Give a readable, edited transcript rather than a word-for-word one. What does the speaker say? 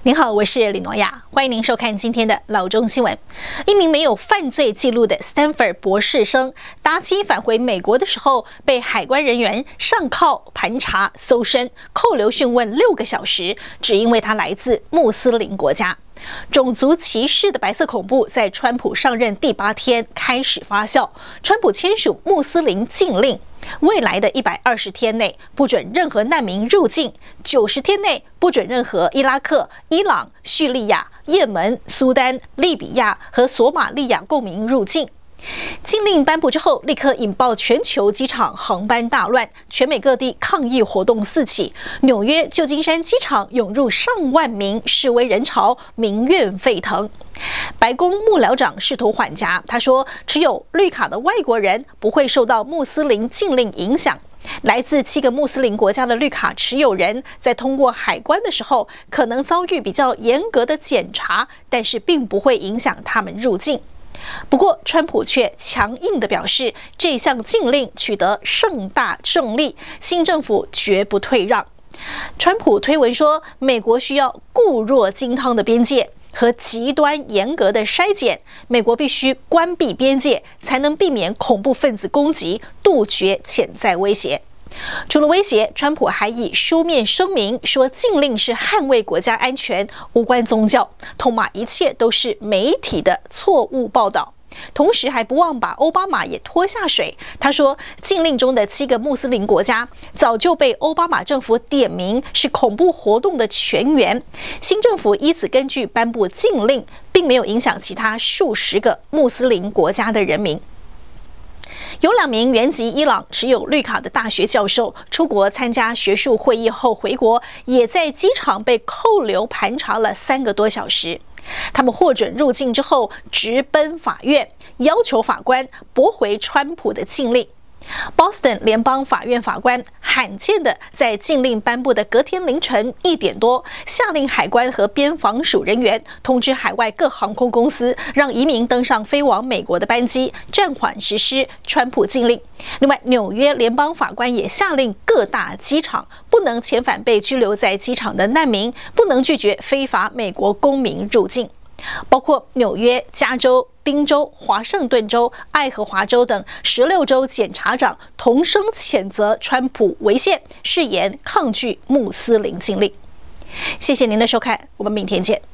您好，我是李诺亚，欢迎您收看今天的老中新闻。一名没有犯罪记录的 Stanford 博士生搭机返回美国的时候，被海关人员上铐盘查、搜身、扣留讯问6个小时，只因为他来自穆斯林国家。种族歧视的白色恐怖在川普上任第8天开始发酵，川普签署穆斯林禁令。未来的120天内不准任何难民入境，90天内不准任何伊拉克、伊朗、叙利亚、也门、苏丹、利比亚和索马利亚公民入境。禁令颁布之后，立刻引爆全球机场航班大乱，全美各地抗议活动四起。纽约旧金山机场涌入上万名示威人潮，民怨沸腾。白宫幕僚长试图缓颊，他说，持有绿卡的外国人不会受到穆斯林禁令影响。来自7个穆斯林国家的绿卡持有人在通过海关的时候，可能遭遇比较严格的检查，但是并不会影响他们入境。不过，川普却强硬地表示，这项禁令取得盛大胜利，新政府绝不退让。川普推文说，美国需要固若金汤的边界和极端严格的筛检，美国必须关闭边界，才能避免恐怖分子攻击，杜绝潜在威胁。除了威胁，川普还以书面声明说，禁令是捍卫国家安全，无关宗教，痛骂一切都是媒体的错误报道。同时还不忘把奥巴马也拖下水。他说，禁令中的7个穆斯林国家早就被奥巴马政府点名是恐怖活动的全员，新政府依此根据颁布禁令，并没有影响其他数十个穆斯林国家的人民。有2名原籍伊朗持有绿卡的大学教授出国参加学术会议后回国，也在机场被扣留盘查了3个多小时。他们获准入境之后，直奔法院，要求法官驳回川普的禁令。Boston 联邦法院法官罕见的在禁令颁布的隔天凌晨1点多，下令海关和边防署人员通知海外各航空公司，让移民登上飞往美国的班机，暂缓实施川普禁令。另外，纽约联邦法官也下令各大机场不能遣返被拘留在机场的难民，不能拒绝非法美国公民入境。包括纽约、加州、宾州、华盛顿州、爱荷华州等16州检察长同声谴责川普违宪，誓言抗拒穆斯林禁令。谢谢您的收看，我们明天见。